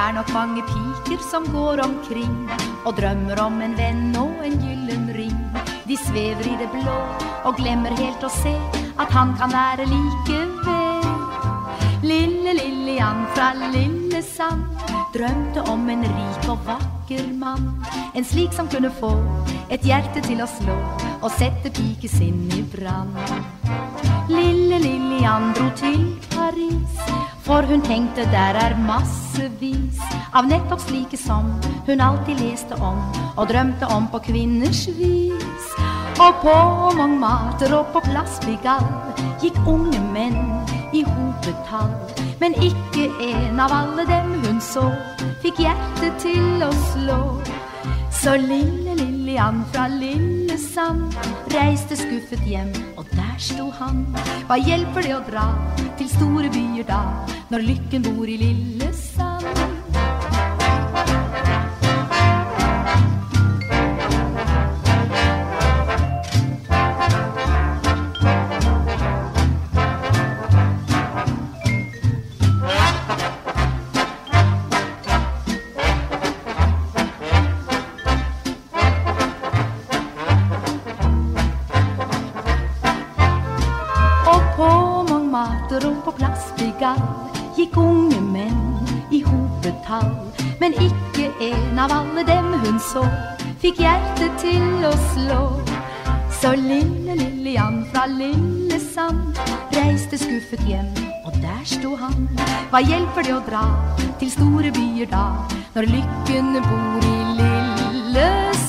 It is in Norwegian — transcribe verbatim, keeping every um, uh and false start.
er nok mange piker som går omkring og drømmer om en venn og en gyllen ring. De svever i det blå og glemmer helt å se at han kan være like ved. Lille Lillian fra Lillesand drømte om en rik og vakker mann, en slik som kunne få et hjerte til å slå og sette pikesinn i brann. Lille Lillian dro til Paris, for hun tenkte der er massevis av nettopp slike som hun alltid leste om og drømte om på kvinners vis. Og på Montmartre og på Place Pigalle gikk unge menn i hopetall, men ikke en av alle dem hun så fikk hjertet til å slå. Så lille Lillian fra Lillesand reiste skuffet hjem, og der sto han. Hva hjelper det å dra til store byer da, når lykken bor i Lillesand? Og på Place Pigalle gikk unge menn i hopetall, men ikke en av alle dem hun så fikk hjertet til å slå. Så lille Lillian fra Lillesand reiste skuffet hjem, og der sto han. Hva hjelper det å dra til store byer da, når lykken bor i Lillesand?